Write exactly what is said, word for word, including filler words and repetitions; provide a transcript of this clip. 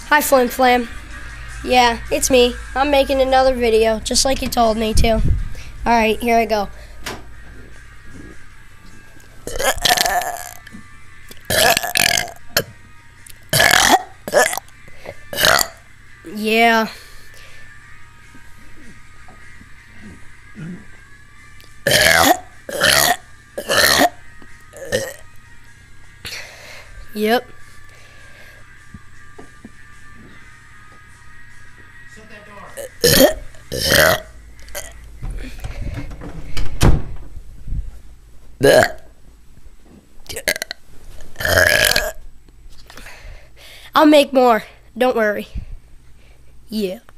Hi, Flim Flam. Yeah, it's me. I'm making another video, just like you told me to. Alright, here I go. Yeah. Yep. Shut that door. I'll make more. Don't worry. Yeah.